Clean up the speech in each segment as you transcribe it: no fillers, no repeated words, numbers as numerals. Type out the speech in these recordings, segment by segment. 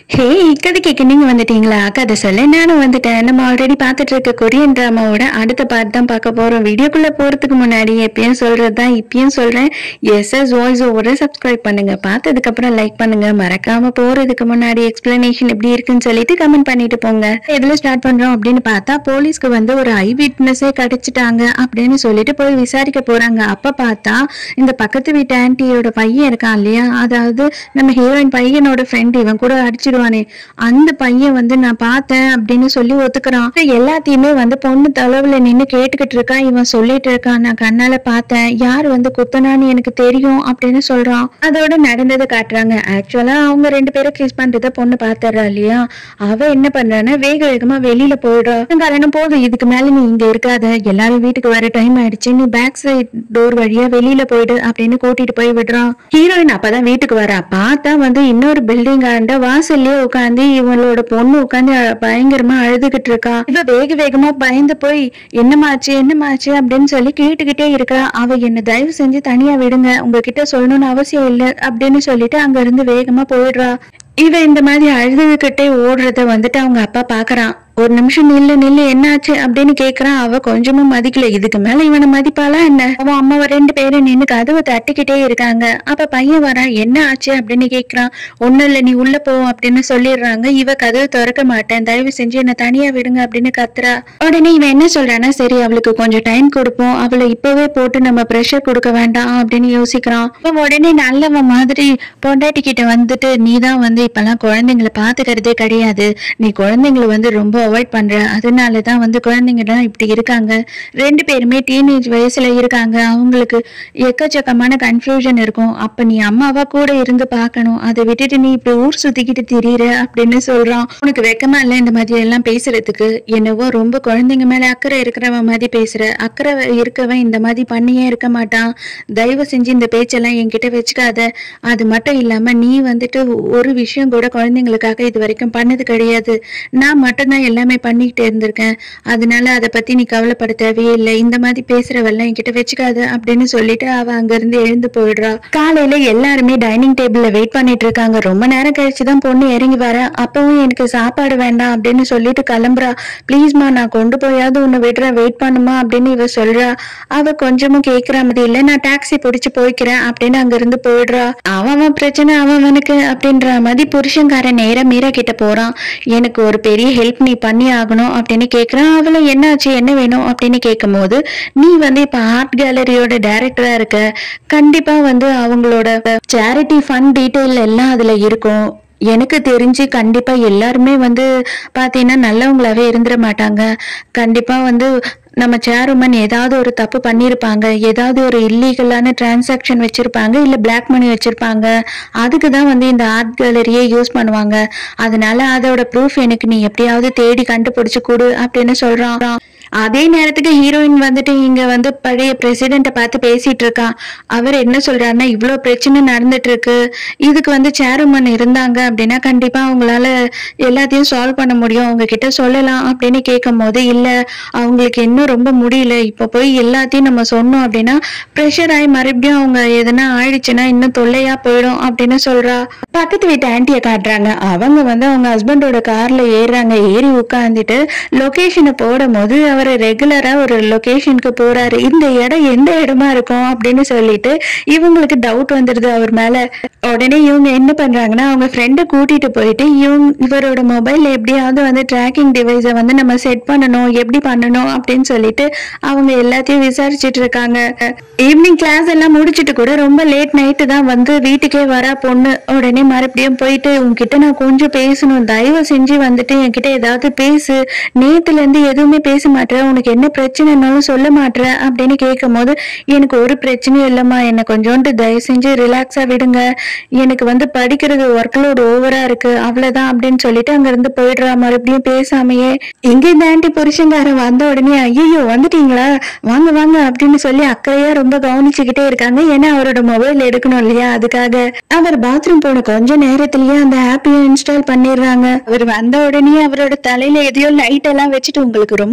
ஹே கதை கேட்க நீங்க வந்துட்டீங்களா? கதை சொல்ல நானும் வந்துட்டேன். நம்ம ஆல்ரெடி பார்த்துட்டு இருக்க கொரியன் டிராமாவோட அடுத்த பார்ட் தான் பார்க்க போறோம். வீடியோக்குள்ள போறதுக்கு முன்னாடி எப்பயும் சொல்றதுதான் இப்பயும் சொல்றேன். எஸ்எஸ் வாய்ஸ் ஓவரை சப்ஸ்கிரைப் பண்ணுங்க, பார்த்ததுக்கு அப்புறம் லைக் பண்ணுங்க, மறக்காம போறதுக்கு முன்னாடி எக்ஸ்பிளனேஷன் எப்படி இருக்குன்னு சொல்லிட்டு கமெண்ட் பண்ணிட்டு போங்க. எதுல ஸ்டார்ட் பண்றோம் அப்படின்னு பார்த்தா, போலீஸ்க்கு வந்து ஒரு ஐ விட்னஸே கிடைச்சிட்டாங்க அப்படின்னு சொல்லிட்டு போய் விசாரிக்க போறாங்க. அப்ப பார்த்தா இந்த பக்கத்து வீட்டு ஆன்டியோட பையன் இருக்கான் இல்லையா, அதாவது நம்ம ஹீரோயின் பையனோட ஃப்ரெண்ட், இவன் கூட அடிச்சிடுவானே அந்த பையன் வந்து நான் பார்த்தேன் அப்படின்னு சொல்லி ஒத்துக்கிறான். எல்லாத்தையுமே வந்து பொண்ணு தொலைவுல நின்னு கேட்டுக்கிட்டு இருக்கான். இவன் சொல்லிட்டு இருக்கான், நான் கண்ணால பார்த்தேன், யார் வந்து குத்தனான்னு எனக்கு தெரியும் அப்படின்னு சொல்றான். அதோட நடந்ததை காட்டுறாங்க. ஆக்சுவலா அவங்க ரெண்டு பேரும் கிஸ் பண்றத பொண்ணு பாத்துறா இல்லையா, அவ என்ன பண்றான்னா வேக வேகமா வெளியில போயிடுறா. காரணம் போதும், இதுக்கு மேல நீ இங்க இருக்காத, எல்லாரும் வீட்டுக்கு வர டைம் ஆயிடுச்சு, நீ பேக் சைட் டோர் வழியா வெளியில போயிடு அப்படின்னு கூட்டிட்டு போய் விடுறான். ஹீரோயின் அப்பதான் வீட்டுக்கு வரா. பார்த்தா வந்து இன்னொரு பில்டிங் ஆண்ட வாசல்லே உட்காந்து இவளோட பொண்ணு உட்காந்து பயங்கரமா அழுதுகிட்டு இருக்கா. இவ வேக வேகமா பயந்து போய் என்னமாச்சு என்னமாச்சு அப்படின்னு சொல்லி கேட்டுக்கிட்டே இருக்கா. அவ என்ன தயவு செஞ்சு தனியா விடுங்க, உங்ககிட்ட சொல்லணும்னு அவசியம் இல்லை அப்படின்னு சொல்லிட்டு அங்க இருந்து வேகமா போயிடுறா. இவ இந்த மாதிரி அழுதுகிட்டே ஓடுறத வந்துட்டு அவங்க அப்பா பாக்குறான். ஒரு நிமிஷம் நில்லு நில்லு, என்னாச்சு அப்படின்னு கேக்குறான். அவ கொஞ்சமும் மதிக்கல. இதுக்கு மேல இவனை மதிப்பாளா என்ன? அவன் அம்மாவை ரெண்டு பேரும் நின்னு கதவை தட்டிக்கிட்டே இருக்காங்க. அப்ப பையன் வரான். என்ன ஆச்சு அப்படின்னு கேக்குறான். ஒண்ணும் இல்ல, நீ உள்ள போ அப்படின்னு சொல்லிடுறாங்க. இவ கதவை திறக்க மாட்டேன், தயவு செஞ்சு என்ன தனியா விடுங்க அப்படின்னு கத்துறா. உடனே இவன் என்ன சொல்றான்னா, சரி அவளுக்கு கொஞ்சம் டைம் கொடுப்போம், அவளை இப்பவே போட்டு நம்ம ப்ரெஷர் கொடுக்க வேண்டாம் அப்படின்னு யோசிக்கிறான். அவன் உடனே நல்லவன் மாதிரி பொண்டாட்டி கிட்ட வந்துட்டு, நீ தான் வந்து இப்பெல்லாம் குழந்தைங்களை பாத்துக்கிறதே கிடையாது, நீ குழந்தைங்களை வந்து ரொம்ப அவாய்ட் பண்ற, அதனாலதான் வந்து குழந்தைங்க எல்லாம் இப்படி இருக்காங்க, ரெண்டு பேருமே டீனேஜ் வயசுல இருக்காங்க, அவங்களுக்கு எக்கச்சக்கமான கன்ஃபியூஷன் இருக்கும், அப்ப நீ அம்மாவா கூட இருந்து பாக்கணும், அதை விட்டுட்டு நீ இப்படி ஊர் சுத்திக்கிட்டு திரியிற அப்படின்னு சொல்றான். உனக்கு வெக்கமா இல்ல இந்த மாதிரி எல்லாம் பேசுறதுக்கு? என்னவோ ரொம்ப குழந்தைங்க மேல அக்கறை இருக்கிறவன் மாதிரி பேசுற, அக்கறை இருக்கவன் இந்த மாதிரி பண்ணியே இருக்க மாட்டான், தயவு செஞ்சு இந்த பேச்செல்லாம் என்கிட்ட வச்சுக்காத, அது மட்டும் இல்லாம நீ வந்துட்டு ஒரு விஷயம் கூட குழந்தைங்களுக்காக இது வரைக்கும் பண்ணது கிடையாது, நான் மட்டும்தான் எல்லாமே பண்ணிக்கிட்டே இருந்திருக்கேன், அதனால அதை பத்தி நீ கவலைப்பட தேவையே இல்லை, இந்த மாதிரி பேசுறவெல்லாம் என்கிட்ட வச்சுக்காது அப்படின்னு சொல்லிட்டு அவ அங்க இருந்து எழுந்து போயிடுறா. காலையில எல்லாருமே டைனிங் டேபிள்ல வெயிட் பண்ணிட்டு இருக்காங்க. ரொம்ப நேரம் கழிச்சுதான் பொண்ணு இறங்கி வர. அப்பவும் எனக்கு சாப்பாடு வேண்டாம் அப்படின்னு சொல்லிட்டு கிளம்புறா. பிளீஸ்மா, நான் கொண்டு போயாவது உன்னை விடுறேன், வெயிட் பண்ணுமா அப்படின்னு இவ சொல்றா. அவ கொஞ்சமும் கேட்கிற மாதிரி இல்ல, நான் டாக்ஸி பிடிச்சு போய்க்கிறேன் அப்படின்னு அங்க இருந்து போயிடுறா. அவன் பிரச்சனை அவனுக்கு அப்படின்ற மாதிரி புருஷன்காரன் நேரம் மீரா கிட்ட போறான். எனக்கு ஒரு பெரிய ஹெல்ப் நீ பண்ணி ஆகணும் அப்படின்னு கேக்குறான். அவளை என்னாச்சு என்ன வேணும் அப்படின்னு கேட்கும் போது, நீ வந்து இப்ப ஆர்ட் கேலரியோட டைரக்டரா இருக்க, கண்டிப்பா வந்து அவங்களோட சேரிட்டி ஃபண்ட் டீட்டெயில் எல்லாம் அதுல இருக்கும், எனக்கு தெரிஞ்சு கண்டிப்பா எல்லாருமே வந்து பாத்தீங்கன்னா நல்லவங்களாவே இருந்துட மாட்டாங்க, கண்டிப்பா வந்து நம்ம சேர்மன் ஏதாவது ஒரு தப்பு பண்ணிருப்பாங்க, ஏதாவது ஒரு இல்லீகலான டிரான்சாக்ஷன் வச்சிருப்பாங்க, இல்ல பிளாக் மணி வச்சிருப்பாங்க, அதுக்கு தான் வந்து இந்த ஆர்ட் கேலரியை யூஸ் பண்ணுவாங்க, அதனால அதோட ப்ரூஃப் எனக்கு நீ எப்படியாவது தேடி கண்டுபிடிச்சு கொடு அப்படின்னு சொல்றான். அதே நேரத்துக்கு ஹீரோயின் வந்துட்டு இங்க வந்து பழைய பிரசிடென்ட்டை பார்த்து பேசிட்டு இருக்கான். அவர் என்ன சொல்றாருன்னா, இவ்வளவு பிரச்சனை நடந்துட்டு இருக்கு, இதுக்கு வந்து சேர்மன் இருந்தாங்க அப்படின்னா கண்டிப்பா அவங்களால எல்லாத்தையும் சால்வ் பண்ண முடியும், அவங்க கிட்ட சொல்லலாம் அப்படின்னு கேட்கும் போது, இல்ல அவங்களுக்கு இன்னும் ரொம்ப முடியல, இப்ப போய் எல்லாத்தையும் நம்ம சொன்னோம் அப்படின்னா ப்ரெஷர் ஆகி மறுபடியும் அவங்க எதனா ஆயிடுச்சுன்னா இன்னும் தொல்லையா போயிடும் அப்படின்னு சொல்றா. பக்கத்து வீட்டு ஆன்டியை காட்டுறாங்க. அவங்க வந்து அவங்க ஹஸ்பண்டோட கார்ல ஏறுறாங்க. ஏறி உட்காந்துட்டு லொகேஷனை போடும் போது அவர் ரெகுலரா ஒரு லொகேஷனுக்கு போறாரு. இந்த இடம் எந்த இடமா இருக்கும் அப்படின்னு சொல்லிட்டு இவங்களுக்கு டவுட் வந்துடுது அவர் மேல. உடனே இவங்க என்ன பண்றாங்கன்னா, அவங்க ஃப்ரெண்டை கூட்டிட்டு போயிட்டு இவரோட மொபைல்ல எப்படியாவது வந்து ட்ராக்கிங் டிவைஸை வந்து நம்ம செட் பண்ணணும், எப்படி பண்ணணும் அப்படின்னு சொல்லிட்டு அவங்க எல்லாத்தையும் விசாரிச்சுட்டு இருக்காங்க. ஈவினிங் கிளாஸ் எல்லாம் முடிச்சுட்டு கூட ரொம்ப லேட் நைட்டு தான் வந்து வீட்டுக்கே வரா பொண்ணு. உடனே மறுபடியும் போயிட்டு, உங்ககிட்ட நான் கொஞ்சம் பேசணும், தயவு செஞ்சு வந்துட்டு என்கிட்ட ஏதாவது பேசு, நேத்துல இருந்து எதுவுமே பேச மாட்டேன், உனக்கு என்ன பிரச்சனைனாலும் சொல்ல மாட்டேற அப்படின்னு கேட்கும் போது, எனக்கு ஒரு பிரச்சனையும் இல்லம்மா, என்ன கொஞ்சோண்டு தயவு செஞ்சு ரிலாக்ஸா விடுங்க, எனக்கு வந்து படிக்கிறது ஒர்க்லோடு ஓவரா இருக்கு, அவ்வளவுதான் அப்படின்னு சொல்லிட்டு அங்க இருந்து போயிடுறா மறுபடியும் பேசாமையே. இங்க இந்த ஆன்டி புருஷன்காரன் வந்த உடனே, ஐயோ வந்துட்டீங்களா, வாங்க வாங்க அப்படின்னு சொல்லி அக்கறையா ரொம்ப கவனிச்சுக்கிட்டே இருக்காங்க. ஏன்னா அவரோட மொபைல் எடுக்கணும் இல்லையா, அதுக்காக. அவர் பாத்ரூம் போன கொஞ்ச நேரத்திலேயே அந்த ஆப்பையும் இன்ஸ்டால் பண்ணிடுறாங்க. அவர் வந்த உடனே அவரோட தலையில எதையோ லைட் எல்லாம் வச்சுட்டு, உங்களுக்கு ரொம்ப ஹேர்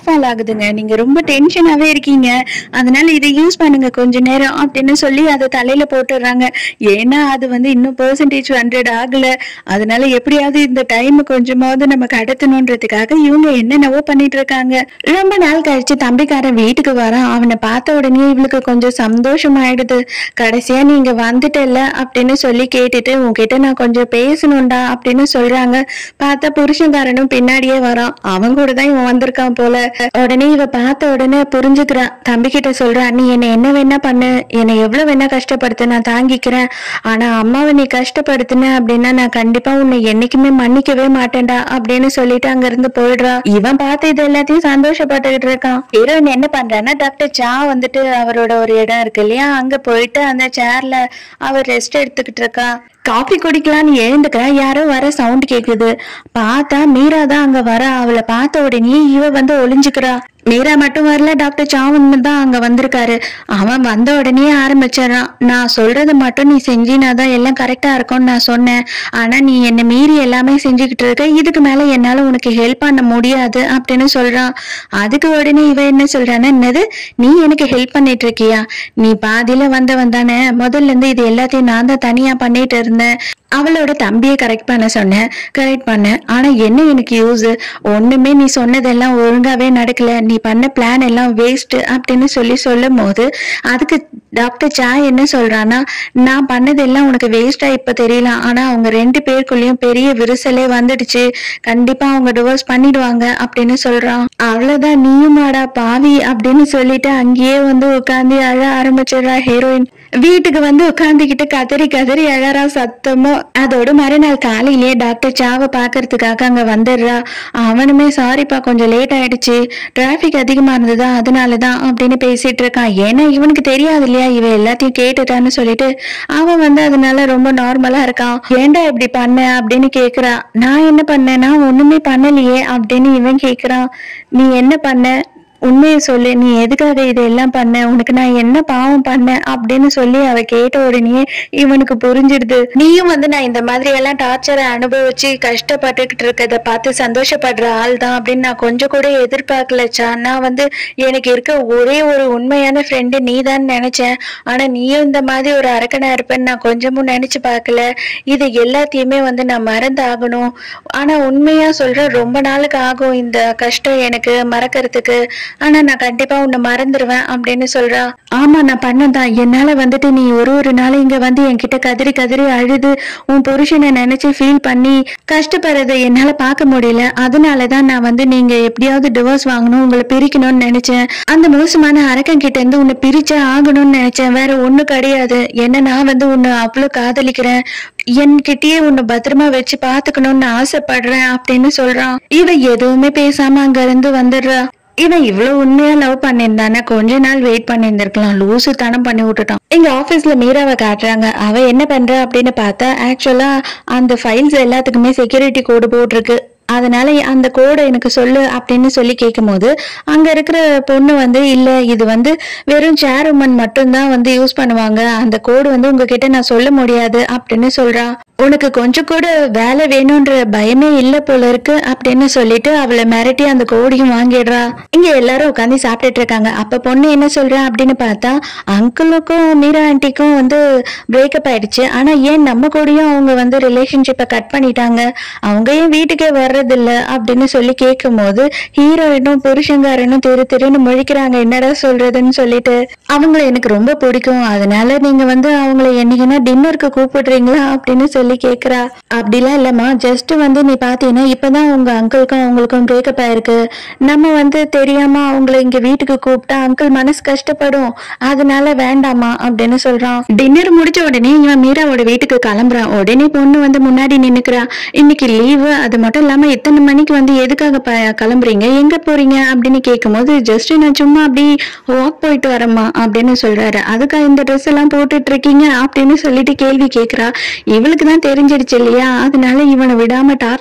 ஃபால் ஆகுதுங்க, நீங்க ரொம்ப டென்ஷனாவே இருக்கீங்க, அதனால இதை யூஸ் பண்ணுங்க கொஞ்ச நேரம் அப்படின்னு சொல்லி அதை தலையில போட்டுடுறாங்க. ஏன்னா அது வந்து இன்னும் பெர்சன்டேஜ் 100 ஆகல, அதனால எப்படியாவது இந்த டைம் கொஞ்சமாவது நம்ம கடத்தணும்ன்றதுக்காக இவங்க என்னென்னவோ பண்ணிட்டு இருக்காங்க. ரொம்ப நாள் கழிச்சு தம்பிக்காரன் வீட்டுக்கு வரான். அவனை பார்த்த உடனே இவளுக்கு கொஞ்சம் சந்தோஷமாயிடுது. கடைசியா நீங்க வந்துட்டல அப்படின்னு சொல்லி கேட்டுட்டு உன்கிட்ட நான் கொஞ்சம் பேசணும்டா அப்படின்னு சொல்றாங்க. பார்த்தா புருஷன்காரனும் பின்னாடியே வரான். அவன் கூட தான் இவன் வந்திருக்கான் போல. உடனே இவ பார்த்த உடனே புரிஞ்சுக்கிறான். தம்பி கிட்ட சொல்றான், நீ என்ன வேணா பண்ணு, என்னை எவ்வளவு வேணா கஷ்டப்படுத்த நான் தாங்கிக்கிறேன், ஆனா அம்மாவை நீ கஷ்டப்படுத்தின அப்படின்னா நான் கண்டிப்பா உன்னை என்னைக்குமே மன்னிக்கவே மாட்டேன்டா அப்படின்னு சொல்லிட்டு அங்க இருந்து போயிடுறா. இவன் பார்த்து இது எல்லாத்தையும் சந்தோஷப்பட்டுக்கிட்டு இருக்கான். ஹீரோயின் என்ன பண்றான்னா, டாக்டர் சா வந்துட்டு அவரோட ஒரு இடம் இருக்கு இல்லையா, அங்க போயிட்டு அந்த சேர்ல அவர் ரெஸ்ட் எடுத்துக்கிட்டு இருக்கா. காஃபி குடிக்கலான்னு எழுந்துக்கிறா. யாரோ வர சவுண்ட் கேக்குது. பார்த்தா மீரா தான் அங்க வர. அவளை பார்த்த உடனே இவ வந்து ஒளிஞ்சுக்கிறா. மீரா மட்டும் வரல, டாக்டர் சாவன் தான் அங்க வந்திருக்காரு. அவன் வந்த உடனே ஆரம்பிச்சிடறான். நான் சொல்றதை மட்டும் நீ செஞ்சினாதான் எல்லாம் கரெக்டா இருக்கும்னு நான் சொன்னேன், ஆனா நீ என்ன மீறி எல்லாமே செஞ்சுக்கிட்டு இருக்க, இதுக்கு மேல என்னால உனக்கு ஹெல்ப் பண்ண முடியாது அப்படின்னு சொல்றான். அதுக்கு உடனே இவ என்ன சொல்றான்னா, என்னது நீ எனக்கு ஹெல்ப் பண்ணிட்டு இருக்கியா, நீ பாதியில வந்தவன் தானே, முதல்ல இருந்து இது எல்லாத்தையும் நான் தான் தனியா பண்ணிட்டு இருந்தேன். அவளோட தம்பியை கரெக்ட் பண்ண சொன்னேன், கரெக்ட் பண்ண, ஆனா என்ன எனக்கு யூஸ், ஒண்ணுமே நீ சொன்னதெல்லாம் ஒழுங்காவே நடக்கல, நீ பண்ண பிளான் எல்லாம் வேஸ்ட் அப்படின்னு சொல்லும் போது அதுக்கு டாக்டர் சா என்ன சொல்றான்னா, நான் பண்ணதெல்லாம் உனக்கு வேஸ்டா இப்ப தெரியலாம், ஆனா அவங்க 2 பேருக்குள்ளயும் பெரிய விரிசலே வந்துடுச்சு, கண்டிப்பா அவங்க டிவோர்ஸ் பண்ணிடுவாங்க அப்படின்னு சொல்றான். அவ்வளவுதான், நீயும் ஆடா பாவி அப்படின்னு சொல்லிட்டு அங்கேயே வந்து உட்காந்து அழ ஆரம்பிச்சிடுறா ஹீரோயின். வீட்டுக்கு வந்து உட்காந்துக்கிட்டு கதறி கதறி அழறா சத்தமோ. அதோட மறுநாள் காலையிலேயே டாக்டர் சாவை பாக்குறதுக்காக அங்க வந்துடுறா. அவனுமே சாரிப்பா கொஞ்சம் லேட் ஆயிடுச்சு, டிராபிக் அதிகமா இருந்ததா அதனாலதான் அப்படின்னு பேசிட்டு இருக்கான். ஏன்னா இவனுக்கு தெரியாது இல்லையா இவ எல்லாத்தையும் கேட்டுட்டான்னு சொல்லிட்டு அவன் வந்து அதனால ரொம்ப நார்மலா இருக்கான். ஏன்டா இப்படி பண்ண அப்படின்னு கேக்குறா. நான் என்ன பண்ணேன், நான் ஒண்ணுமே பண்ணலையே அப்படின்னு இவன் கேக்குறான். நீ என்ன பண்ண, உண்மையை சொல்லு, நீ எதுக்காக இதெல்லாம் பண்ண, உனக்கு நான் என்ன பாவம் பண்ண அப்படின்னு சொல்லி அவ கேட்ட உடனே இவனுக்கு புரிஞ்சிடுது. நீயும் வந்து நான் இந்த மாதிரி எல்லாம் டார்ச்சரை அனுபவிச்சு கஷ்டப்பட்டுக்கிட்டு இருக்கத பார்த்து சந்தோஷப்படுற ஆள் தான் அப்படின்னு நான் கொஞ்சம் கூட எதிர்பார்க்கலச்சா. நான் வந்து எனக்கு இருக்க ஒரே ஒரு உண்மையான ஃப்ரெண்டு நீ தான் நினைச்சேன், ஆனா நீயும் இந்த மாதிரி ஒரு அரக்கனா இருப்பேன்னு நான் கொஞ்சமும் நினைச்சு பார்க்கல. இது எல்லாத்தையுமே வந்து நான் மறந்து ஆகணும், ஆனா உண்மையா சொல்ற ரொம்ப நாளுக்கு ஆகும் இந்த கஷ்டம் எனக்கு மறக்கிறதுக்கு, ஆனா நான் கண்டிப்பா உன்னை மறந்துடுவேன் அப்படின்னு சொல்றா. ஆமா நான் பண்ணதான், என்னால வந்துட்டு நீ ஒரு நாள் இங்க வந்து என்கிட்ட கதறி கதறி அழுது உன் புருஷனை நினைச்சு ஃபீல் பண்ணி கஷ்டப்படுறதை என்னால பார்க்க முடியல, அதனாலதான் நான் வந்து நீங்க எப்படியாவது டிவோர்ஸ் வாங்கணும், உங்களை பிரிக்கணும்னு நினைச்சேன், அந்த மோசமான அரக்கன் கிட்ட இருந்து உன்னை பிரிச்சே ஆகணும்னு நினைச்சேன், வேற ஒண்ணு கிடையாது. என்ன நான் வந்து உன்னை அவ்வளவு காதலிக்கிறேன், என்கிட்டயே உன்னை பத்திரமா வச்சு பாத்துக்கணும்னு ஆசைப்படுறேன் அப்படின்னு சொல்றான். இவ எதுவுமே பேசாம அங்க இருந்து வந்துடுறா. இவன் இவ்வளவு உண்மையா லவ் பண்ணியிருந்தானே கொஞ்ச நாள் வெயிட் பண்ணியிருந்திருக்கலாம், லூசு தனம் பண்ணி விட்டுட்டான். எங்க ஆபீஸ்ல மீராவை காட்டுறாங்க. அவ என்ன பண்ற அப்படின்னு பார்த்தா ஆக்சுவலா அந்த ஃபைல்ஸ் எல்லாத்துக்குமே செக்யூரிட்டி கோடு போட்டிருக்கு, அதனால அந்த கோடை எனக்கு சொல்லு அப்படின்னு சொல்லி கேட்கும் போது அங்க இருக்கிற பொண்ணு வந்து இல்ல இது வந்து வெறும் சேர் உமன் மட்டும்தான் வந்து யூஸ் பண்ணுவாங்க, அந்த கோடு வந்து உங்ககிட்ட நான் சொல்ல முடியாது அப்படின்னு சொல்றா. உனக்கு கொஞ்சம் கூட வேலை வேணும்ன்ற பயமே இல்ல போல இருக்கு அப்படின்னு சொல்லிட்டு அவளை மிரட்டி அந்த கோடியும் வாங்கிடுறா. இங்க எல்லாரும் உட்காந்து சாப்பிட்டுட்டு இருக்காங்க. அப்ப பொண்ணு என்ன சொல்றா அப்படின்னு பார்த்தா, அங்கிளுக்கும் மீரா ஆண்டிக்கும் வந்து பிரேக்கப் ஆயிடுச்சு, ஆனா ஏன் நம்ம கூடயும் அவங்க வந்து ரிலேஷன்ஷிப்பை கட் பண்ணிட்டாங்க, அவங்க ஏன் வீட்டுக்கே வர்றதில்ல அப்படின்னு சொல்லி கேட்கும் போது ஹீரோயினும் புருஷங்காரனும் திருன்னு முழிக்கிறாங்க. என்னடா சொல்றதுன்னு சொல்லிட்டு, அவங்கள எனக்கு ரொம்ப பிடிக்கும், அதனால நீங்க வந்து அவங்கள என்னைக்குன்னா டின்னருக்கு கூப்பிடுறீங்களா அப்படின்னு சொல்லி கேக்குறா. அப்படிலாம் இல்லம்மா, ஜஸ்ட் வந்து நீ பாத்தீங்கன்னா இப்பதான் உங்க அங்கிளுக்கும் அவங்களுக்கும் பிரேக்கப் ஆயிருக்கு, நம்ம வந்து தெரியாம அவங்கள இங்க வீட்டுக்கு கூப்பிட்டா அங்கிள் மனசு கஷ்டப்படும், அதனால வேண்டாமா அப்படின்னு சொல்றான். டின்னர் முடிச்ச உடனே இவன் மீராவோட வீட்டுக்கு கிளம்புறான். உடனே பொண்ணு வந்து முன்னாடி நின்னுக்கிறா. இன்னைக்கு லீவு, அது மட்டும் இல்லாம இத்தனை மணிக்கு வந்து எதுக்காக கிளம்புறீங்க, எங்க போறீங்க அப்படின்னு கேட்கும் போது ஜஸ்ட் நான் சும்மா அப்படி வாக் போயிட்டு வரேம்மா அப்படின்னு சொல்றாரு. அதுக்கா இந்த ட்ரெஸ் எல்லாம் போட்டுட்டு இருக்கீங்க அப்படின்னு சொல்லிட்டு கேள்வி கேட்கிறா. இவளுக்கு தான் தெரிஞ்சிடுச்சு இல்லையா, அதனால இவனை விடாம டார்ச்சர்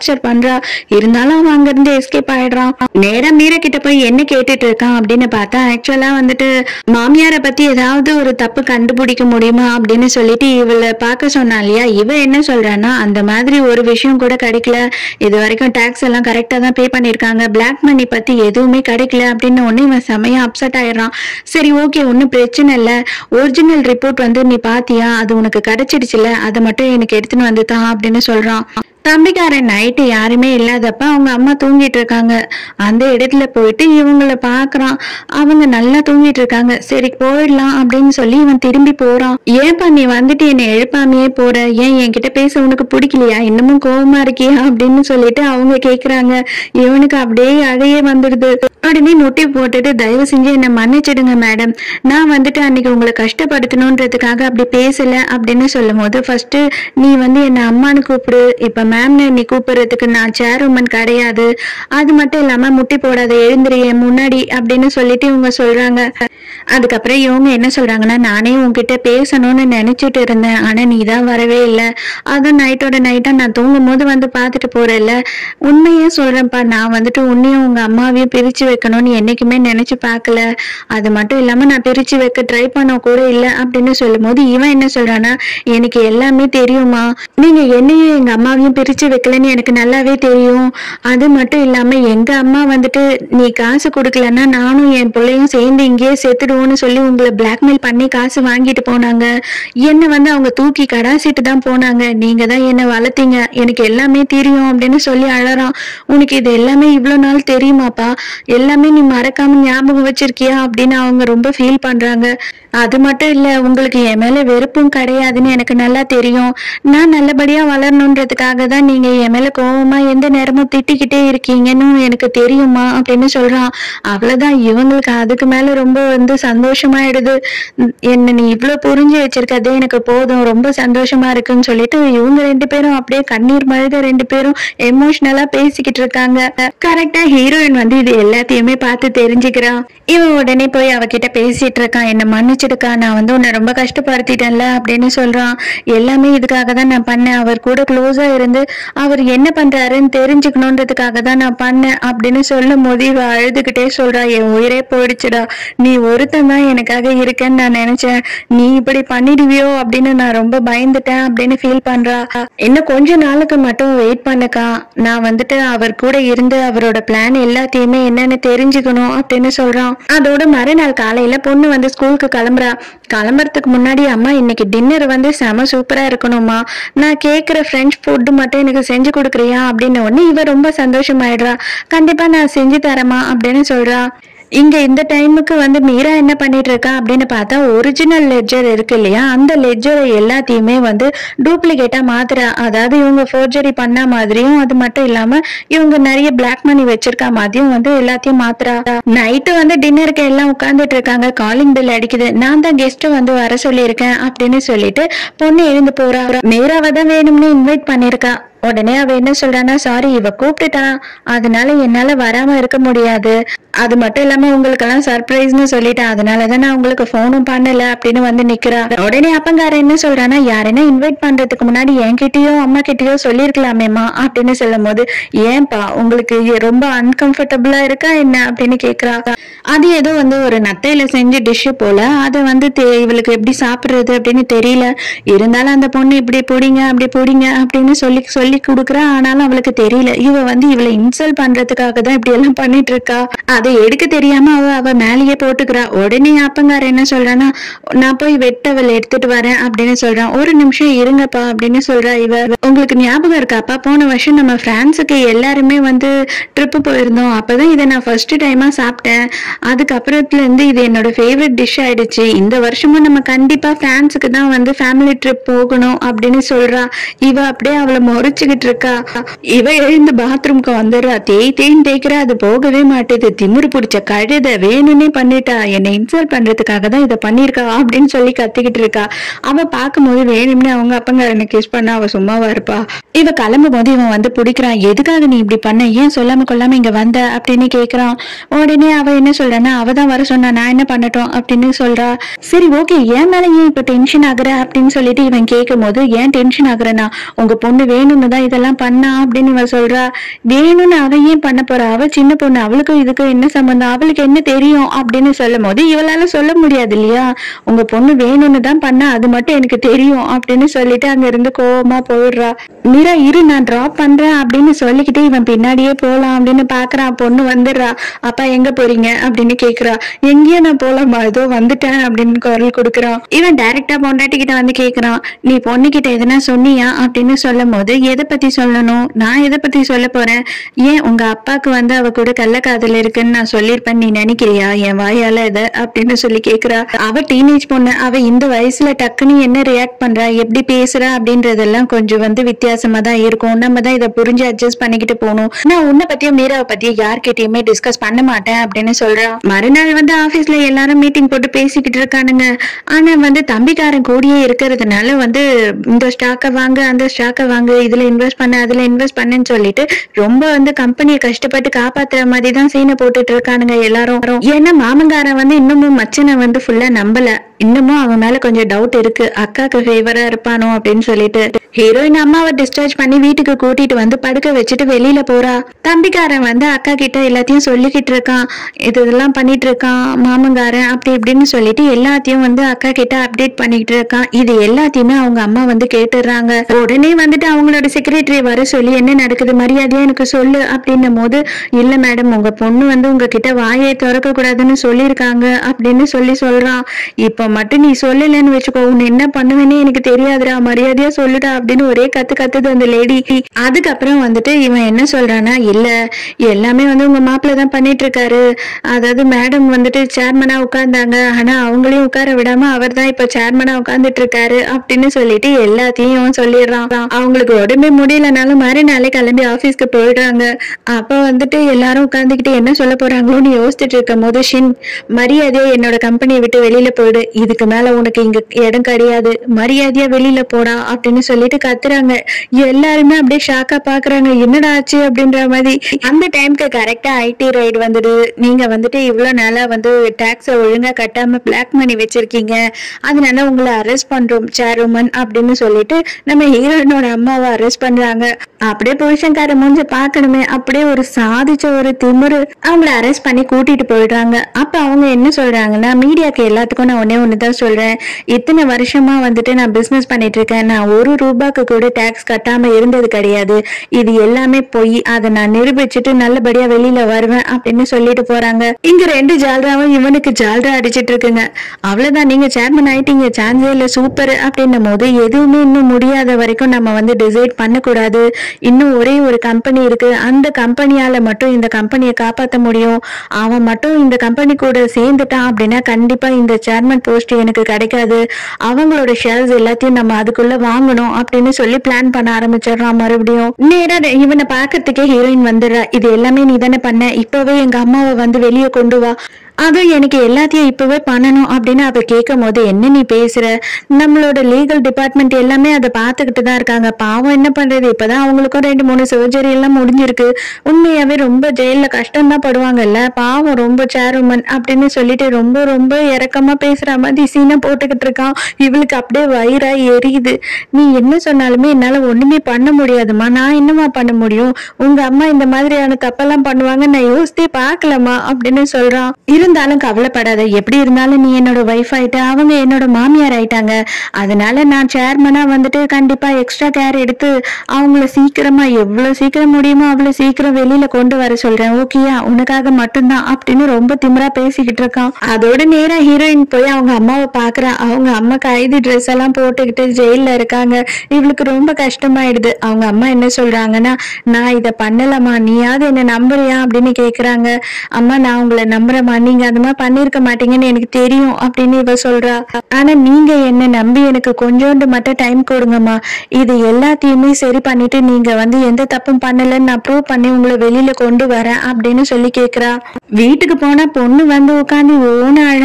டார்ச்சர் பண்றா. இருந்தாலும் அவன் அங்க இருந்து எஸ்கேப் ஆயிடுறான். நேரா மீரா கிட்ட போய் என்ன கேட்டுட்டு இருக்கான் அப்படின்னு பார்த்தா ஆக்சுவலா வந்துட்டு மாமியாரை பத்தி ஏதாவது ஒரு தப்பு கண்டுபிடிக்க முடியுமா அப்படின்னு சொல்லிட்டு இவளை பார்க்க சொன்னா இல்லையா. இவ என்ன சொல்றான்னா அந்த மாதிரி ஒரு விஷயம் கூட கிடைக்கல, இது வரைக்கும் டாக்ஸ் எல்லாம் கரெக்டா தான் பே பண்ணிருக்காங்க, பிளாக் மணி பத்தி எதுவுமே கிடைக்கல அப்படின்னு ஒண்ணு இவன் செமையா அப்செட் ஆயிடுறான். சரி ஓகே ஒன்னும் பிரச்சனை இல்ல, ஒரிஜினல் ரிப்போர்ட் வந்து நீ பாத்தியா, அது உனக்கு கிடைச்சிடுச்சுல, அதை மட்டும் எனக்கு எடுத்துன்னு வந்துதான் அப்படின்னு சொல்றான். தம்பிக்காரன் நைட்டு யாருமே இல்லாதப்ப அவங்க அம்மா தூங்கிட்டு இருக்காங்க. அந்த இடத்துல போயிட்டு இவங்கள பாக்குறான். அவங்க நல்லா தூங்கிட்டு இருக்காங்க. சரி போயிடலாம் அப்படின்னு சொல்லி இவன் திரும்பி போறான். ஏன்பா நீ வந்துட்டு என்னை எழுப்பாமையே போற, ஏன் என்கிட்ட பேச உனக்கு பிடிக்கலையா, இன்னமும் கோவமா இருக்கியா அப்படின்னு சொல்லிட்டு அவங்க கேக்குறாங்க. இவனுக்கு அப்படியே அழையே வந்துடுது. உடனே முட்டி போட்டுட்டு தயவு செஞ்சு என்னை மன்னிச்சிடுங்க மேடம், நான் வந்துட்டு அன்னைக்கு உங்களை கஷ்டப்படுத்தணுன்றதுக்காக அப்படி பேசல அப்படின்னு சொல்லும் போது ஃபர்ஸ்ட் நீ வந்து என்ன அம்மானு கூப்பிடு, இப்ப மேம்னு நீ கூப்பிடுறதுக்கு நான் சேர் உமன் கிடையாது, அது மட்டும் இல்லாம முட்டி போடாத எழுந்திரிய முன்னாடி அப்படின்னு சொல்லிட்டு இவங்க சொல்றாங்க. அதுக்கப்புறம் இவங்க என்ன சொல்றாங்கன்னா நானே உன்கிட்ட பேசணும்னு நினைச்சிட்டு இருந்தேன், ஆனா நீ தான் வரவே இல்லை, அதுவும் நைட்டோட நைட்டா நான் தூங்கும் போது வந்து பாத்துட்டு போறேல்ல, உண்மையே சொல்றேன்ப்பா, நான் வந்துட்டு உன்னையும் உங்க அம்மாவையும் பிரிச்சு வைக்கணும்னு என்னைக்குமே நினைச்சு பார்க்கல, அது மட்டும் இல்லாம நான் பிரிச்சு வைக்க ட்ரை பண்ண கூட இல்லை அப்படின்னு சொல்லும் போது இவன் என்ன சொல்றான்னா எனக்கு எல்லாமே தெரியுமா, நீங்க என்னையும் எங்க அம்மாவையும் பிரிச்சு வைக்கலன்னு எனக்கு நல்லாவே தெரியும், அது மட்டும் இல்லாம எங்க அம்மா வந்துட்டு நீ காசு கொடுக்கலன்னா நானும் என் பிள்ளையும் சேர்ந்து இங்கேயே செத்துடுவோம்னு சொல்லி உங்களை பிளாக்மெயில் பண்ணி காசு வாங்கிட்டு போனாங்க, என்ன வந்து அவங்க தூக்கி கடாசிட்டு தான் போனாங்க, நீங்க தான் என்ன வளர்த்தீங்க, எனக்கு எல்லாமே தெரியும் அப்படின்னு சொல்லி அழறான். உனக்கு இது எல்லாமே இவ்வளவு நாள் தெரியுமாப்பா, எல்லாமே நீ மறக்காம ஞாபகம் வச்சிருக்கியா அப்படின்னு அவங்க ரொம்ப ஃபீல் பண்றாங்க. அது மட்டும் இல்ல உங்களுக்கு என் மேல வெறுப்பும் கிடையாதுன்னு எனக்கு நல்லா தெரியும், நான் நல்லபடியா வளரணுன்றதுக்காக தான் நீங்க என் மேல கோவமா எந்த நேரமும் திட்டிக்கிட்டே இருக்கீங்கன்னு எனக்கு தெரியுமா அப்படின்னு சொல்றான். அவ்வளவுதான் இவங்களுக்கு அதுக்கு மேல ரொம்ப வந்து சந்தோஷமாயிடுது. என்ன நீ இவ்வளவு புரிஞ்சு வச்சிருக்கதே எனக்கு போதும், ரொம்ப சந்தோஷமா இருக்குன்னு சொல்லிட்டு இவங்க ரெண்டு பேரும் அப்படியே கண்ணீர் மழுக ரெண்டு பேரும் எமோஷனலா பேசிக்கிட்டு இருக்காங்க. கரெக்டா ஹீரோயின் வந்து இது எல்லாத்தையுமே பார்த்து தெரிஞ்சுக்கிறான். இவன் உடனே போய் அவகிட்ட பேசிட்டு இருக்கான், என்ன மன்னிச்சிடுக்கா, நான் வந்து உன்னை ரொம்ப கஷ்டப்படுத்திட்டேன்ல அப்படின்னு சொல்றான். எல்லாமே இதுக்காக தான் நான் பண்ணேன், அவர் கூட க்ளோஸா இருந்து அவர் என்ன பண்றாருன்னு தெரிஞ்சுக்கணுன்றதுக்காக தான் நான் பண்ணேன் அப்படின்னு சொல்லும் போது இவ அழுதுகிட்டே சொல்றா, என் உயிரே போயிடுச்சுடா, நீ ஒருத்தன் தான் எனக்காக இருக்கேன்னு நான் நினைச்சேன், நீ இப்படி பண்ணிடுவியோ அப்படின்னு நான் ரொம்ப பயந்துட்டேன் அப்படின்னு ஃபீல் பண்றா. இன்னும் கொஞ்ச நாளுக்கு மட்டும் வெயிட் பண்ணுக்கா, நான் வந்துட்டு அவர் கூட இருந்து அவரோட பிளான் எல்லாத்தையுமே என்னன்னு தெரிஞ்சுக்கணும் அப்படின்னு சொல்றான். அதோட மறுநாள் காலையில பொண்ணு வந்து ஸ்கூலுக்கு கிளம்புறதுக்கு முன்னாடி அம்மா இன்னைக்கு டின்னர் வந்து செம சூப்பரா இருக்கணுமா, நான் கேக்குற ஃப்ரெஞ்ச் ஃபுட் மட்டும் எனக்கு செஞ்சு கொடுக்குறியா அப்படின்னு ஒண்ணு இவ ரொம்ப சந்தோஷமாயிடுறா. கண்டிப்பா நான் செஞ்சு தரேமா அப்படின்னு சொல்றா. இங்க இந்த டைமுக்கு வந்து மீரா என்ன பண்ணிட்டு இருக்கா அப்படின்னு பார்த்தா ஒரிஜினல் லெட்ஜர் இருக்கு இல்லையா, அந்த லெட்ஜரை எல்லாத்தையுமே வந்து டூப்ளிகேட்டா மாத்துறா. அதாவது இவங்க ஃபோர்ஜரி பண்ண மாதிரியும் அது மட்டும் இல்லாம இவங்க நிறைய பிளாக் மணி வச்சிருக்கா மாதிரியும் வந்து எல்லாத்தையும் மாத்துறா. நைட்டு வந்து டின்னருக்கு எல்லாம் உட்கார்ந்துட்டு இருக்காங்க. காலிங் பெல் அடிக்குது. நான் தான் கெஸ்ட் வந்து வர சொல்லியிருக்கேன் அப்படின்னு சொல்லிட்டு பொண்ணு எழுந்து போறா. மீராவை தான் வேணும்னு இன்வைட் பண்ணிருக்கா. உடனே அவ என்ன சொல்றான்னா சாரி இவ கூப்பிட்டுட்டான், அதனால என்னால வராம இருக்க முடியாது, அது மட்டும் இல்லாம உங்களுக்கு எல்லாம் சர்ப்ரைஸ்னு சொல்லிட்டேன், அதனாலதான் நான் உங்களுக்கு போனும் பண்ணல அப்படின்னு வந்து நிக்கிறா. உடனே அப்பங்காரன் என்ன சொல்றான்னா யாரைனா இன்வைட் பண்றதுக்கு முன்னாடி என்கிட்டயோ அம்மா கிட்டயோ சொல்லிருக்கலாமேமா அப்படின்னு சொல்லும் போது ஏன்பா உங்களுக்கு ரொம்ப அன்கம்ஃபர்டபுளா இருக்கா என்ன அப்படின்னு கேக்குறா. அது ஏதோ வந்து ஒரு நத்தையில செஞ்ச டிஷ் போல, அதை வந்து இவளுக்கு எப்படி சாப்பிடுறது அப்படின்னு தெரியல, இருந்தாலும் அந்த பொண்ணு இப்படி பிடிங்க அப்படி பிடிங்க அப்படின்னு சொல்லி கொடுக்குறா. ஆனாலும் அவளுக்கு தெரியல, இவ வந்து இவளை இன்சல்ட் பண்றதுக்காக தான் இப்படி எல்லாம் பண்ணிட்டு இருக்கா. அதை எடுக்க தெரியாம அவ மேலேயே போட்டுக்கிறா. உடனே அப்பங்கார என்ன சொல்றான்னா நான் போய் வெட்டவள் எடுத்துட்டு வரேன் அப்படின்னு சொல்றான். ஒரு நிமிஷம் இருங்கப்பா அப்படின்னு சொல்றா இவ. உங்களுக்கு ஞாபகம் இருக்காப்பா, போன வருஷம் நம்ம பிரான்ஸுக்கு எல்லாருமே வந்து ட்ரிப்பு போயிருந்தோம், அப்பதான் இதை நான் ஃபர்ஸ்ட் டைமா சாப்பிட்டேன், அதுக்கப்புறத்துல இருந்து இது என்னோட ஃபேவரட் டிஷ் ஆயிடுச்சு, இந்த வருஷமும் நம்ம கண்டிப்பா பிரான்ஸுக்கு தான் வந்து ஃபேமிலி ட்ரிப் போகணும் அப்படின்னு சொல்றா. இவ அப்படியே அவளை முறைச்சுக்கிட்டு இருக்கா. இவ எழுந்து பாத்ரூம்க்கு வந்துடுறா. தேய்ன்னு தேய்க்கிறா, அது போகவே மாட்டேது. திமிரு பிடிச்ச கழுத வேணும்னே பண்ணிட்டா, என்னை இன்சல்ட் பண்றதுக்காக தான் இதை பண்ணிருக்கா அப்படின்னு சொல்லி கத்திக்கிட்டு இருக்கா. அவ பார்க்கும்போது வேணும்னே அவங்க அப்பங்காரனை கிஸ் பண்ணா அவ சும்மாவா இருப்பா. இவ கிளம்பும் போது இவன் வந்து பிடிக்கிறான். எதுக்காக நீ இப்படி பண்ண, ஏன் சொல்லாம கொள்ளாம இங்க வந்த அப்படின்னு கேக்குறான். உடனே அவ என்ன சொல்றான்னா அவதான் வர சொன்னா, நான் என்ன பண்ணட்டும் அப்படின்னு சொல்றா. சரி ஓகே, ஏன் மேல ஏன் இப்ப டென்ஷன் ஆகுற அப்படின்னு சொல்லிட்டு இவன் கேட்கும் போது ஏன் டென்ஷன் ஆகுறனா, உங்க பொண்ணு வேணும்னு தான் இதெல்லாம் பண்ணா அப்படின்னு இவ சொல்றா. வேணும்னு அவ ஏன் பண்ண போறா? அவ சின்ன பொண்ணு, அவளுக்கும் இதுக்கும் என்ன சம்பந்தம், அவளுக்கு என்ன தெரியும் அப்படின்னு சொல்லும் போது இவளால சொல்ல முடியாது இல்லையா? உங்க பொண்ணு வேணும்னு தான் பண்ணா, அது மட்டும் எனக்கு தெரியும் அப்படின்னு சொல்லிட்டு அங்க இருந்து கோவமா போயிடுறா. மீரா இரு நான் டிராப் பண்றேன் அப்படின்னு சொல்லிக்கிட்டு இவன் பின்னாடியே போலாம் அப்படின்னு பாக்குறான். பொண்ணு வந்துடுறா. அப்பா எங்க போறீங்க அப்படின்னு கேக்குறா. எங்கேயோ நான் போலாமா, ஏதோ வந்துட்டேன் அப்படின்னு குரல் கொடுக்குறான். இவன் டைரக்டா பொண்டாட்டி கிட்ட வந்து கேக்குறான், நீ பொண்ணு கிட்ட எதனா சொன்னியா அப்படின்னு சொல்லும் போது எதை பத்தி சொல்லணும், நான் எதை பத்தி சொல்ல போறேன், ஏன் உங்க அப்பாக்கு வந்து அவ கூட கள்ளக்காதல் இருக்குன்னு நான் சொல்லிருப்பேன் நீ நினைக்கிறியா என் வாயால இத அப்படின்னு சொல்லி கேக்குறா. அவ டீனேஜ் பொண்ணு, அவ இந்த வயசுல டக்குன்னு என்ன ரியாக்ட் பண்றா, எப்படி பேசுறா அப்படின்றதெல்லாம் கொஞ்சம் வந்து வித்தியாசமா தான் இருக்கும். நம்ம தான் இதை புரிஞ்சு அட்ஜஸ்ட் பண்ணிக்கிட்டு போகணும். நான் உன்னை பத்தியும் மீராவை பத்தியும் யார்கிட்டயுமே டிஸ்கஸ் பண்ண மாட்டேன் அப்படின்னு சொல்றான். மறுநாள் வந்து ஆபீஸ்ல எல்லாரும் மீட்டிங் போட்டு பேசிக்கிட்டு இருக்கானுங்க. ஆனா வந்து தம்பிக்காரன் கூடியே இருக்கிறதுனால வந்து இந்த ஸ்டாக்கை வாங்க, அந்த ஸ்டாக்கை வாங்க, இதுல இன்வெஸ்ட் பண்ண, அதுல இன்வெஸ்ட் பண்ணுன்னு சொல்லிட்டு ரொம்ப வந்து கம்பெனியை கஷ்டப்பட்டு காப்பாத்துற மாதிரி தான் சீனை போட்டுட்டு இருக்கானுங்க எல்லாரும். ஏன்னா மாமங்காரன் வந்து இன்னமும் மச்சனை வந்து ஃபுல்லா நம்பல. இன்னமும் அவன் மேல கொஞ்சம் டவுட் இருக்கு, அக்காக்கு ஃபேவரா இருப்பானோ அப்படின்னு சொல்லிட்டு. ஹீரோயின் அம்மாவை டிஸ்சார்ஜ் பண்ணி வீட்டுக்கு கூட்டிட்டு வந்து படுக்க வச்சுட்டு வெளியில போறா. தம்பிக்காரன் வந்து அக்கா கிட்ட எல்லாத்தையும் சொல்லிக்கிட்டு இருக்கான், இதெல்லாம் பண்ணிட்டு இருக்கான் மாமங்காரன் அப்படி இப்படின்னு சொல்லிட்டு எல்லாத்தையும் வந்து அக்கா கிட்ட அப்டேட் பண்ணிக்கிட்டு இருக்கான். இது எல்லாத்தையுமே அவங்க அம்மா வந்து கேட்டுடுறாங்க. உடனே வந்துட்டு அவங்களோட செக்ரட்டரி வர சொல்லி என்ன நடக்குது மரியாதையா எனக்கு சொல்லு அப்படின்னும் போது, இல்ல மேடம் உங்க பொண்ணு வந்து உங்ககிட்ட வாயை திறக்க கூடாதுன்னு சொல்லியிருக்காங்க அப்படின்னு சொல்றான். இப்ப மட்டும் நீ சொல்லலன்னு வச்சுக்கோ, உன்னை என்ன பண்ணுவேன்னு எனக்கு தெரியாதுடா, மரியாதையா சொல்லுடா அப்படின்னு ஒரே கத்துது அந்த லேடி. அதுக்கப்புறம் வந்துட்டு இவன் என்ன சொல்றானா, இல்ல எல்லாமே வந்து உங்க மாப்பிள்ள தான் பண்ணிட்டு இருக்காரு, அதாவது மேடம் வந்துட்டு சேர்மனா உட்கார்ந்தாங்க, ஆனா அவங்களையும் உட்கார விடாம அவர் தான் இப்ப சேர்மனா உட்கார்ந்துட்டு இருக்காரு அப்படின்னு சொல்லிட்டு எல்லாத்தையும் சொல்லிடுறான். அவங்களுக்கு உடம்பே முடியலனாலும் மறுநாளே கிளம்பி ஆபீஸ்க்கு போயிடுறாங்க. அப்ப வந்துட்டு எல்லாரும் உட்கார்ந்துக்கிட்டு என்ன சொல்ல போறாங்களோன்னு யோசிச்சுட்டு இருக்கும் போது, ஷின் மரியாதையா என்னோட கம்பெனியை விட்டு வெளியில போயிடு, இதுக்கு மேல உனக்கு இங்க இடம் கிடையாது, மரியாதையா வெளியில போடா அப்படின்னு சொல்லிட்டு கத்துறாங்க. எல்லாருமே அப்படியே ஷாக்கா பாக்குறாங்க, என்னடா ஆச்சு அப்படின்ற மாதிரி. அந்த டைம்க்கு கரெக்டா ஐடி ரைடு வந்துடு. நீங்க வந்துட்டு இவ்வளவு நாளா வந்து டாக்ஸ ஒழுங்கா கட்டாம பிளாக் மணி வச்சிருக்கீங்க, அதனால உங்களை அரெஸ்ட் பண்றோம் சேர்மன் அப்படின்னு சொல்லிட்டு நம்ம ஹீரோயினோட அம்மாவை அரெஸ்ட் பண்றாங்க. அப்படியே புருஷன்கார மூஞ்ச பாக்கணுமே, அப்படியே ஒரு சாதிச்ச ஒரு திமிரு அவங்கள அரெஸ்ட் பண்ணி கூட்டிட்டு போயிடுறாங்க. அப்ப அவங்க என்ன சொல்றாங்கன்னா, மீடியாக்கு எல்லாத்துக்கும் நான் ஒண்ணுதான் சொல்றேன், இத்தனை வருஷமா வந்துட்டு நான் பிசினஸ் பண்ணிட்டு இருக்கேன், நான் ஒரு ரூபாய்க்கு கூட டாக்ஸ் கட்டாம இருந்தது கிடையாது, இது எல்லாமே போய் அதை நான் நிரூபிச்சுட்டு நல்லபடியா வெளியில வருவேன் அப்படின்னு சொல்லிட்டு போறாங்க. இங்க ரெண்டு ஜால்ராவும் இவனுக்கு ஜால்ரா அடிச்சிட்டு இருக்குங்க. அவ்வளவுதான், நீங்க சேர்மன் ஆயிட்டீங்க, சான்ஸே இல்ல, சூப்பர் அப்படின்னும் போது எதுவுமே இன்னும் முடியாத வரைக்கும் நம்ம வந்து டிசைட் பண்ணக்கூடாது. இன்னும் ஒரே ஒரு கம்பெனி இருக்கு, அந்த கம்பெனியால மட்டும் இந்த கம்பெனியை காப்பாற்ற முடியும், அவன் மட்டும் இந்த கம்பெனி கூட சேர்ந்துட்டான் அப்படின்னா கண்டிப்பா இந்த சேர்மன் போஸ்ட் எனக்கு கிடைக்காது, அவங்களோட ஷேர்ஸ் எல்லாத்தையும் நம்ம அதுக்குள்ள வாங்கணும் அப்படின்னு சொல்லி பிளான் பண்ண ஆரம்பிச்சிடறான். மறுபடியும் நேரா இவனை பாக்கிறதுக்கே ஹீரோயின் வந்துடுறா. இது எல்லாமே நீ தானே பண்ண, இப்பவே எங்க அம்மாவை வந்து வெளியே கொண்டு வா, அது எனக்கு எல்லாத்தையும் இப்பவே பண்ணணும் அப்படின்னு அவ கேட்கும் போது, என்ன நீ பேசுற, நம்மளோட லீகல் டிபார்ட்மெண்ட் எல்லாமே அதை பார்த்துக்கிட்டு தான் இருக்காங்க, பாவம் என்ன பண்றது, இப்பதான் அவங்களுக்கும் 2-3 சர்ஜரி எல்லாம் முடிஞ்சிருக்கு, உண்மையாவே ரொம்ப ஜெயில கஷ்டம் தான் படுவாங்கல்ல, பாவம் ரொம்ப சேர்மன் அப்படின்னு சொல்லிட்டு ரொம்ப ரொம்ப இறக்கமா பேசுற மாதிரி சீனை போட்டுக்கிட்டு இருக்கான். இவளுக்கு அப்படியே வயிறாய் எரியுது. நீ என்ன சொன்னாலுமே என்னால ஒண்ணுமே பண்ண முடியாதுமா, நான் என்னமா பண்ண முடியும், உங்க அம்மா இந்த மாதிரியான தப்பெல்லாம் பண்ணுவாங்க நான் யோசித்தே பார்க்கலமா அப்படின்னு சொல்றான். இருந்தாலும் கவலைப்படாத, எப்படி இருந்தாலும் நீ என்னோட வைஃப் ஆயிட்ட, அவங்க என்னோட மாமியார் ஆயிட்டாங்க, அதனால நான் சேர்மனா வந்துட்டு கண்டிப்பா எக்ஸ்ட்ரா கேர் எடுத்து அவங்கள சீக்கிரமா எவ்வளவு சீக்கிரம் முடியுமோ அவ்வளவு சீக்கிரம் வெளியில கொண்டு வர சொல்றேன், ஓகேயா, உனக்காக மட்டும்தான் அப்படின்னு ரொம்ப திமிரா பேசிக்கிட்டு இருக்கான். அதோட நேரா ஹீரோயின் போய் அவங்க அம்மாவை பாக்குறா. அவங்க அம்மா கைதி ட்ரெஸ் எல்லாம் போட்டுக்கிட்டு ஜெயில இருக்காங்க. இவளுக்கு ரொம்ப கஷ்டமாயிடுது. அவங்க அம்மா என்ன சொல்றாங்கன்னா, நான் இதை பண்ணலமா, நீயாவது என்ன நம்புறியா அப்படின்னு கேக்குறாங்க. அம்மா நான் உங்களை நம்புறேம்மா, நீங்க அந்த மாதிரி பண்ணிருக்க மாட்டீங்கன்னு எனக்கு தெரியும் அப்படின்னு இவ சொல்றா. ஆனா நீங்க என்ன நம்பி எனக்கு கொஞ்சோண்டு மட்டும் டைம் கொடுங்கம்மா, இது எல்லாத்தையுமே சரி பண்ணிட்டு நீங்க வந்து எந்த தப்பும் பண்ணலன்னு நான் ப்ரூவ் பண்ணி உங்களை வெளியில கொண்டு வரேன் அப்படின்னு சொல்லி கேக்குறா. வீட்டுக்கு போனா பொண்ணு வந்து உட்காந்து ஓன அழறா.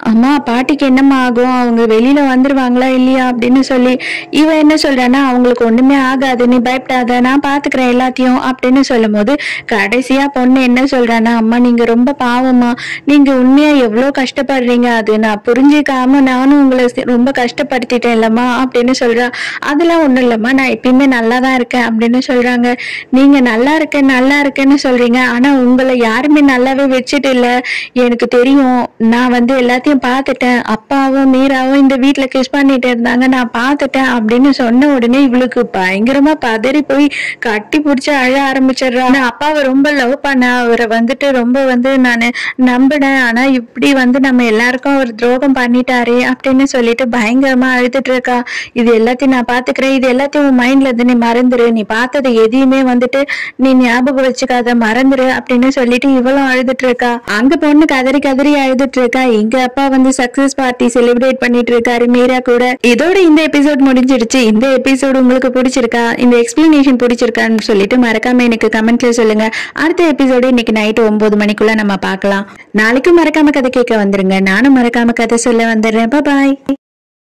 அம்மா பாட்டிக்கு என்னம்மா ஆகும், அவங்க வெளியில வந்துருவாங்களா இல்லையா அப்படின்னு சொல்லி இவ என்ன சொல்றான்னா, அவங்களுக்கு ஒண்ணுமே ஆகாது, நீ பயப்படாத, நான் பாத்துக்கிறேன் எல்லாத்தையும் அப்படின்னு சொல்லும் போது கடைசியா பொண்ணு என்ன சொல்றான்னா, அம்மா நீங்க ரொம்ப பாவம்மா, நீங்க உண்மையா எவ்வளவு கஷ்டப்படுறீங்க, அது நான் புரிஞ்சுக்காம நானும் உங்களை ரொம்ப கஷ்டப்படுத்திட்டேன் இல்லம்மா அப்படின்னு சொல்றா. அதெல்லாம் ஒண்ணும் இல்லம்மா, நான் எப்பயுமே நல்லா தான் இருக்கேன் அப்படின்னு சொல்றாங்க. நீங்க நல்லா இருக்கேன்னு சொல்றீங்க, ஆனா உங்களை யாருமே நல்லாவே வச்சுட்டு இல்ல, எனக்கு தெரியும், நான் வந்து எல்லாத்தையும் பார்த்துட்டேன், அப்பாவும் மீராவும் இந்த வீட்டுல கிஸ் பண்ணிட்டு இருந்தாங்க, நான் பார்த்துட்டேன் அப்படின்னு சொன்ன உடனே இவளுக்கு பயங்கரமா பதறி போய் கட்டி பிடிச்சு அழ ஆரம்பிச்சிடுறா. நான் அப்பாவை ரொம்ப லவ் பண்ண, அவரை வந்துட்டு ரொம்ப வந்து நான் நம்பினேன், ஆனா இப்படி வந்து நம்ம எல்லாருக்கும் அவர் துரோகம் பண்ணிட்டாரே அப்படின்னு சொல்லிட்டு பயங்கரமா அழுதுட்டு இருக்கா. இது எல்லாத்தையும் நான் பாத்துக்கிறேன், இது எல்லாத்தையும் உன் மைண்ட்ல இருந்து நீ மறந்துரு, நீ பார்த்தது எதையுமே வந்துட்டு நீ ஞாபகம் வச்சுக்காத, மறந்துரு அப்படின்னு சொல்லிட்டு இவளும் அழுதுட்டு இருக்கா. அங்க பொண்ணு கதறி கதறி அழுதுட்டு இருக்கா. எங்க அப்பா வந்து சக்சஸ் பார்ட்டி செலிப்ரேட் பண்ணிட்டு இருக்காரு மீரா கூட. இதோட இந்த எபிசோட் முடிஞ்சிடுச்சு. இந்த எபிசோடு உங்களுக்கு பிடிச்சிருக்கா, இந்த எக்ஸ்பிளனேஷன் பிடிச்சிருக்கான்னு சொல்லிட்டு மறக்காம எனக்கு கமெண்ட்ல சொல்லுங்க. அடுத்த எபிசோடு இன்னைக்கு நைட் 9 மணிக்குள்ள நம்ம பார்க்கலாம். நாளைக்கும் மறக்காம கதை கேட்க வந்துருங்க. நானும் மறக்காம கதை சொல்ல வந்துடுறேன். பாய்.